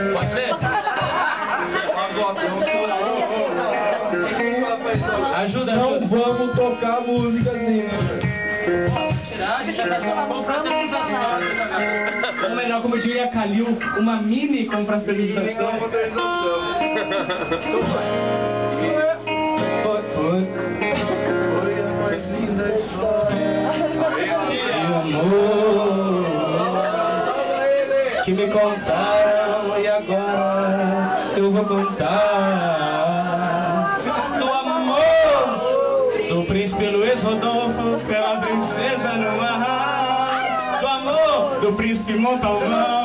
Pode ser? Ajuda, Não ajuda. vamos tocar música assim, né? Ou melhor, como diria Kalil, uma mini confraternização. Foi a mais linda história De amor que me contaram e agora eu vou contar do amor do príncipe Luiz Rodolfo pela princesa no mar, do amor do príncipe Montalvão